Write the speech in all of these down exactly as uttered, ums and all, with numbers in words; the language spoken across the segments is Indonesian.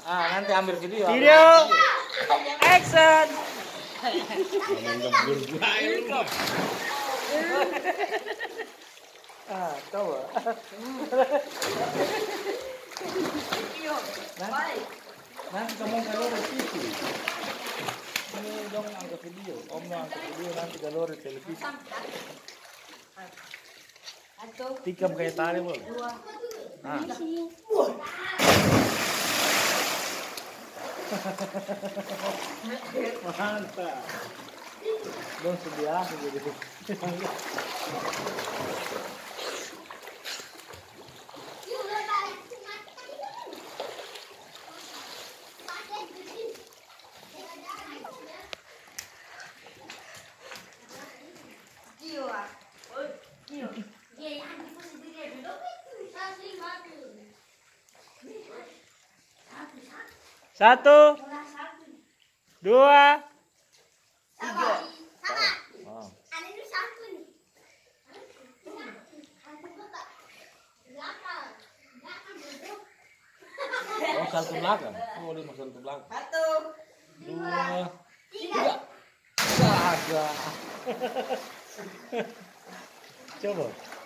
Ah, nanti ambil video. Video. Action. Ah, coba. Nanti, nanti kamu kalau televisi. Ini dong angkat video. Om angkat video nanti kalau televisi. Tikam kayak tali boleh. Ah. Mantap. Dong sebiasa gitu. Satu, dua, tiga. Oh. Oh, satu belakang. Oh, lima satu belakang. Satu, Dua, tiga. tiga. Coba.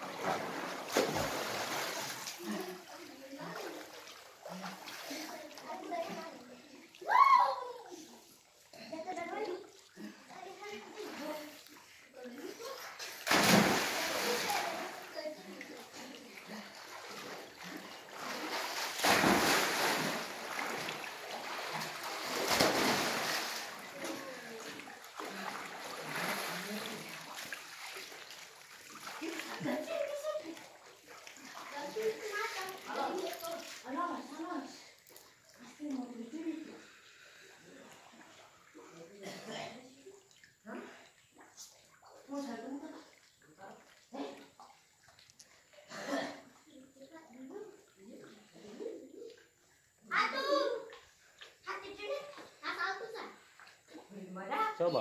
Coba.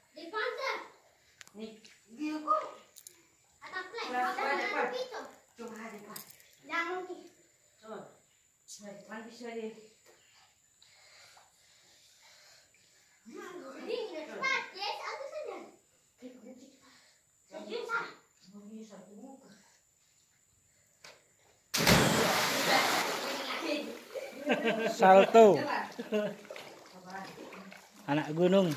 Nih, dia kok. Coba ada pak. Coba. Mandi sorry. salto. Anak gunung.